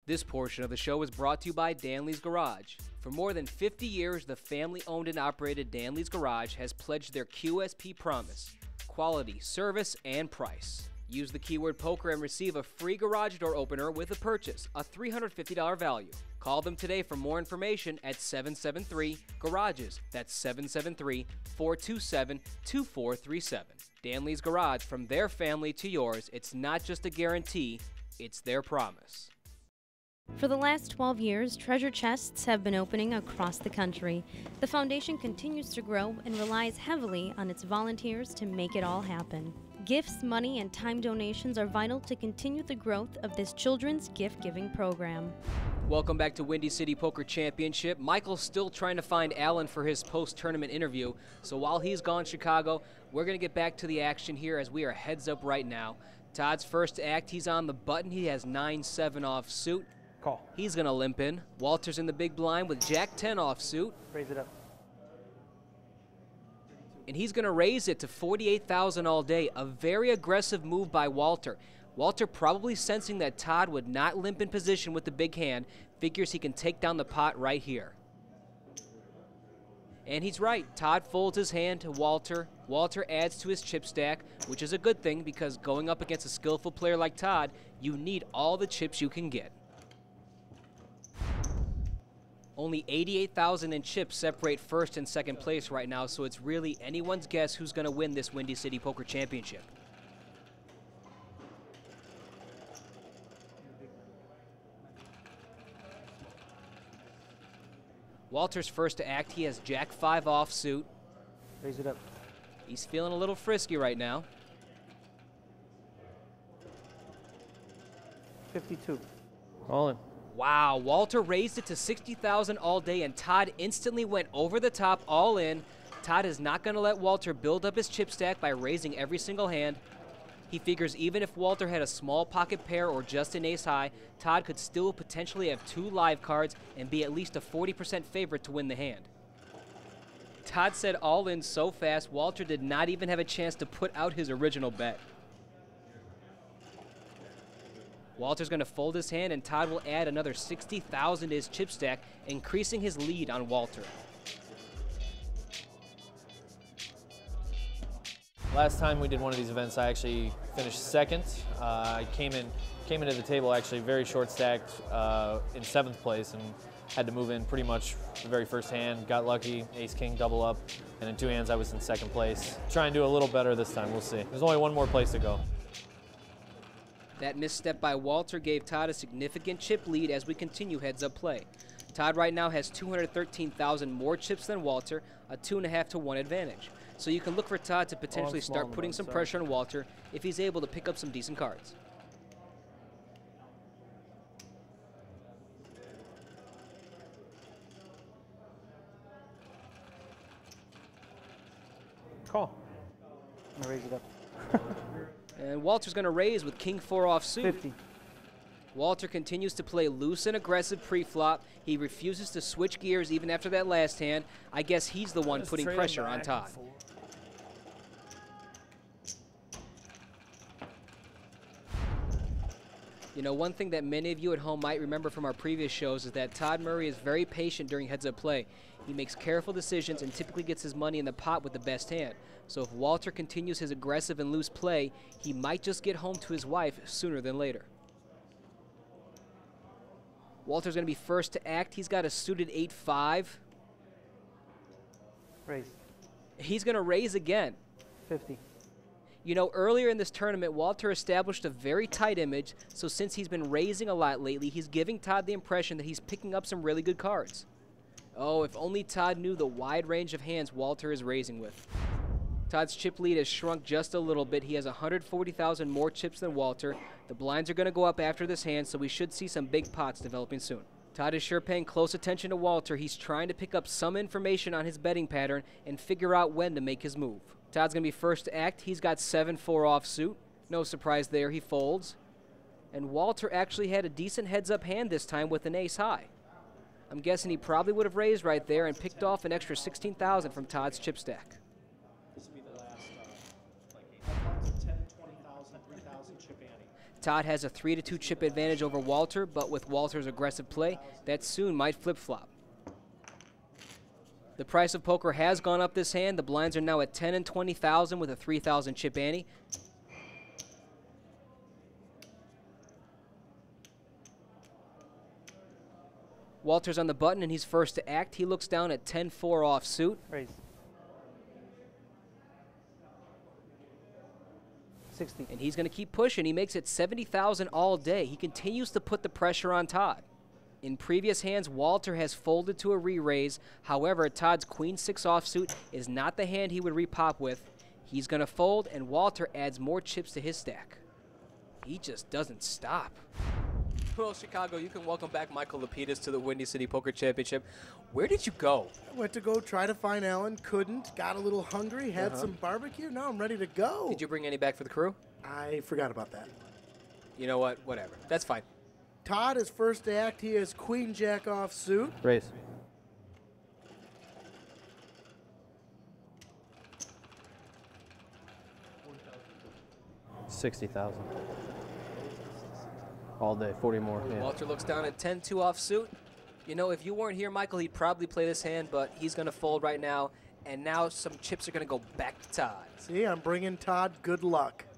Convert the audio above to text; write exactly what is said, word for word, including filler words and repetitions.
This portion of the show is brought to you by Danley's Garage. For more than fifty years, the family-owned and operated Danley's Garage has pledged their Q S P promise: quality, service, and price. Use the keyword poker and receive a free garage door opener with a purchase, a three hundred fifty dollars value. Call them today for more information at seven seven three, garages. That's seven seven three, four two seven, two four three seven. Danley's Garage, from their family to yours, it's not just a guarantee, it's their promise. For the last twelve years, treasure chests have been opening across the country. The foundation continues to grow and relies heavily on its volunteers to make it all happen. Gifts, money, and time donations are vital to continue the growth of this children's gift-giving program. Welcome back to Windy City Poker Championship. Michael's still trying to find Alan for his post-tournament interview, so while he's gone Chicago, we're going to get back to the action here as we are heads up right now. Todd's first act, he's on the button. He has nine seven off suit. Call. He's going to limp in. Walter's in the big blind with Jack ten off suit. Raise it up. And he's going to raise it to forty-eight thousand all day. A very aggressive move by Walter. Walter, probably sensing that Todd would not limp in position with the big hand, figures he can take down the pot right here. And he's right. Todd folds his hand to Walter. Walter adds to his chip stack, which is a good thing because going up against a skillful player like Todd, you need all the chips you can get. Only eighty-eight thousand in chips separate first and second place right now, so it's really anyone's guess who's going to win this Windy City Poker Championship. Walter's first to act, he has Jack five off suit. Raise it up. He's feeling a little frisky right now. fifty-two. All in. Wow, Walter raised it to sixty thousand all day, and Todd instantly went over the top, all in. Todd is not going to let Walter build up his chip stack by raising every single hand. He figures even if Walter had a small pocket pair or just an ace high, Todd could still potentially have two live cards and be at least a forty percent favorite to win the hand. Todd said all in so fast, Walter did not even have a chance to put out his original bet. Walter's going to fold his hand, and Todd will add another sixty thousand to his chip stack, increasing his lead on Walter. Last time we did one of these events, I actually finished second. Uh, I came in, came into the table actually very short stacked uh, in seventh place, and had to move in pretty much the very first hand. Got lucky, ace king double up, and in two hands I was in second place. Try and do a little better this time. We'll see. There's only one more place to go. That misstep by Walter gave Todd a significant chip lead as we continue heads-up play. Todd right now has two hundred thirteen thousand more chips than Walter, a two and a half to one advantage. So you can look for Todd to potentially oh, start putting some pressure on Walter if he's able to pick up some decent cards. Call. I'm gonna raise it up. And Walter's going to raise with king four off suit. fifty. Walter continues to play loose and aggressive pre-flop. He refuses to switch gears even after that last hand. I guess he's the one Just putting pressure on Todd. You know, one thing that many of you at home might remember from our previous shows is that Todd Murray is very patient during heads-up play. He makes careful decisions and typically gets his money in the pot with the best hand. So if Walter continues his aggressive and loose play, he might just get home to his wife sooner than later. Walter's going to be first to act. He's got a suited eight five. Raise. He's going to raise again. fifty. You know, earlier in this tournament, Walter established a very tight image, so since he's been raising a lot lately, he's giving Todd the impression that he's picking up some really good cards. Oh, if only Todd knew the wide range of hands Walter is raising with. Todd's chip lead has shrunk just a little bit. He has one hundred forty thousand more chips than Walter. The blinds are going to go up after this hand, so we should see some big pots developing soon. Todd is sure paying close attention to Walter. He's trying to pick up some information on his betting pattern and figure out when to make his move. Todd's going to be first to act. He's got seven four off suit. No surprise there, he folds. And Walter actually had a decent heads-up hand this time with an ace high. I'm guessing he probably would have raised right there and picked off an extra sixteen thousand from Todd's chip stack. This would be the last, uh, like, ten, twenty thousand, three thousand chip ante. Todd has a three to two chip advantage over Walter, but with Walter's aggressive play, that soon might flip-flop. The price of poker has gone up this hand. The blinds are now at ten and twenty thousand with a three thousand chip ante. Walter's on the button and he's first to act. He looks down at ten four offsuit. Raise. sixty. And he's going to keep pushing. He makes it seventy thousand all day. He continues to put the pressure on Todd. In previous hands, Walter has folded to a re-raise. However, Todd's queen six offsuit is not the hand he would repop with. He's going to fold, and Walter adds more chips to his stack. He just doesn't stop. Well, Chicago, you can welcome back Michael Lapidus to the Windy City Poker Championship. Where did you go? I went to go try to find Alan, couldn't, got a little hungry, had Uh-huh. some barbecue, now I'm ready to go. Did you bring any back for the crew? I forgot about that. You know what? Whatever. That's fine. Todd is first to act. He has queen jack off suit. Raise. sixty thousand. All day, forty more. Yeah. Walter looks down at ten two offsuit. You know, if you weren't here, Michael, he'd probably play this hand, but he's going to fold right now. And now some chips are going to go back to Todd. See, I'm bringing Todd good luck.